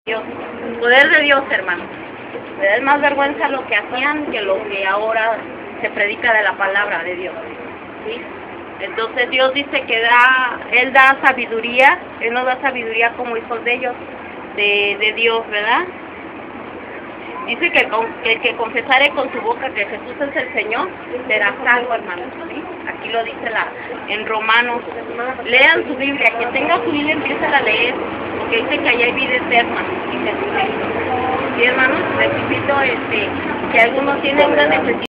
Dios, el poder de Dios, hermano. Me da más vergüenza lo que hacían que lo que ahora se predica de la palabra de Dios, ¿sí? Entonces Dios dice que Él da sabiduría, Él nos da sabiduría como hijos de ellos, de Dios, ¿verdad? Dice que el que confesare con su boca que Jesús es el Señor, será salvo, hermano, ¿sí? Aquí lo dice en Romanos. Lean su Biblia, que tenga su Biblia, empiecen a leer, porque dice que allá hay vida eterna en Jesucristo. Sí, hermanos, les invito que algunos tienen una necesidad.